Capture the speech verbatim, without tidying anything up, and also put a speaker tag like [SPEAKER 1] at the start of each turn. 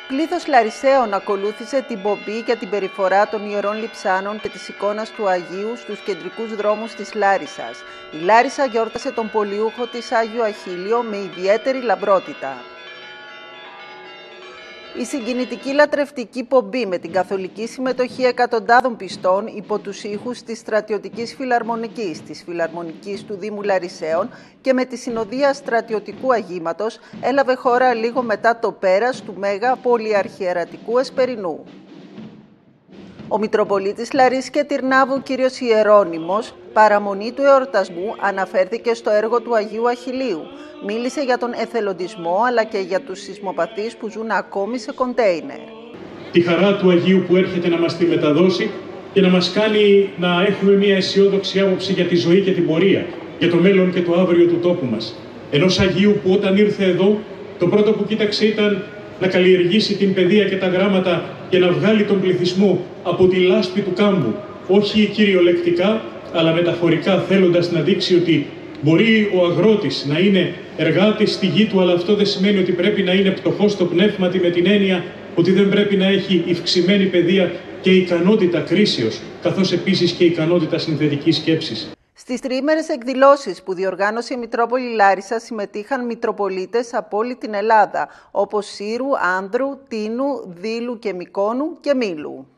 [SPEAKER 1] Πλήθος Λαρισαίων ακολούθησε την πομπή για την περιφορά των Ιερών Λειψάνων και της εικόνας του Αγίου στους κεντρικούς δρόμους της Λάρισσας. Η Λάρισσα γιόρτασε τον πολιούχο της Άγιο Αχίλιο με ιδιαίτερη λαμπρότητα. Η συγκινητική λατρευτική πομπή με την καθολική συμμετοχή εκατοντάδων πιστών υπό τους ήχους της Στρατιωτικής Φιλαρμονικής, της Φιλαρμονικής του Δήμου Λαρισαίων και με τη συνοδεία στρατιωτικού αγήματος έλαβε χώρα λίγο μετά το πέρας του Μέγα Πολυαρχιερατικού Εσπερινού. Ο Μητροπολίτης Λαρίσης και Τυρνάβου κ. Ιερώνυμος, παραμονή του εορτασμού, αναφέρθηκε στο έργο του Αγίου Αχιλίου. Μίλησε για τον εθελοντισμό αλλά και για τους σεισμοπαθείς που ζουν ακόμη σε κοντέινερ.
[SPEAKER 2] Τη χαρά του Αγίου που έρχεται να μας τη μεταδώσει και να μας κάνει να έχουμε μια αισιόδοξη άποψη για τη ζωή και την πορεία, για το μέλλον και το αύριο του τόπου μας. Ενός Αγίου που όταν ήρθε εδώ, το πρώτο που κοίταξε ήταν να καλλιεργήσει την παιδεία και τα γράμματα και να βγάλει τον πληθυσμό από τη λάσπη του κάμπου, όχι κυριολεκτικά, αλλά μεταφορικά, θέλοντας να δείξει ότι μπορεί ο αγρότης να είναι εργάτης στη γη του, αλλά αυτό δεν σημαίνει ότι πρέπει να είναι πτωχός στο πνεύματι, με την έννοια ότι δεν πρέπει να έχει ευξημένη παιδεία και ικανότητα κρίσεως, καθώς επίσης και ικανότητα συνθετικής σκέψης.
[SPEAKER 1] Στις τριήμερες εκδηλώσεις που διοργάνωσε η Μητρόπολη Λάρισσα συμμετείχαν Μητροπολίτες από όλη την Ελλάδα, όπως Σύρου, Άνδρου, Τίνου, Δήλου και Μικόνου και Μήλου.